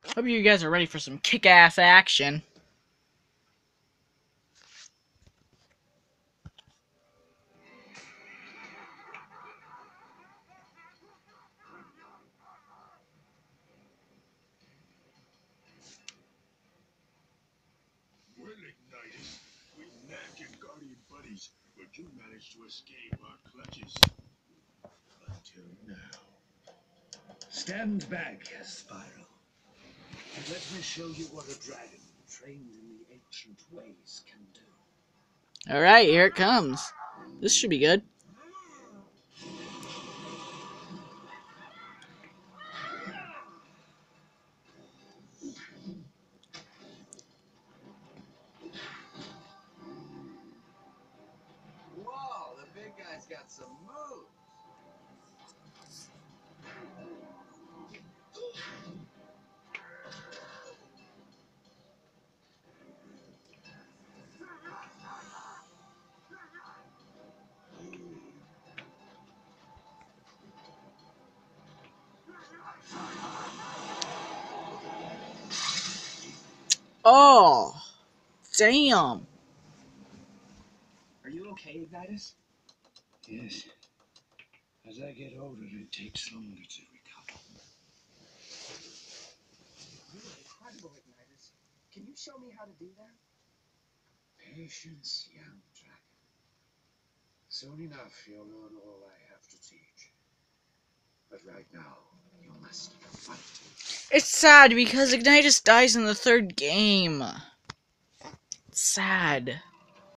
Hope you guys are ready for some kick-ass action. Well, Ignitus, we nagged your guardian buddies, but you managed to escape our clutches. Until now. Stand back, Spiral. And let me show you what a dragon trained in the ancient ways can do. Alright, here it comes. This should be good. Whoa, the big guy's got some moves. Oh, damn. Are you okay, Ignitus? Yes. As I get older, it takes longer to recover. You're incredible, Ignitus. Can you show me how to do that? Patience, young dragon. Soon enough, you'll learn all I have to teach. But right now, you must fight. It's sad because Ignitus dies in the third game. It's sad.